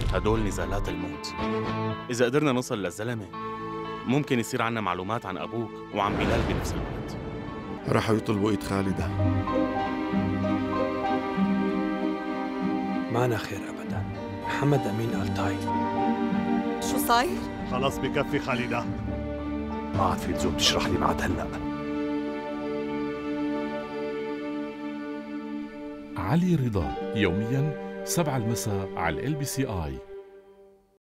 هدول نزالات الموت. إذا قدرنا نوصل للزلمة ممكن يصير عنا معلومات عن أبوك وعن بلال بنفس الوقت. رح يطلبوا إيد خالدة. معنا خير أبدا. محمد أمين ألتاي. شو صاير؟ خلص بكفي خالدة، ما عاد في لزوم تشرح لي بعد هلأ. علي رضا، يومياً 7 المساء على LBC I.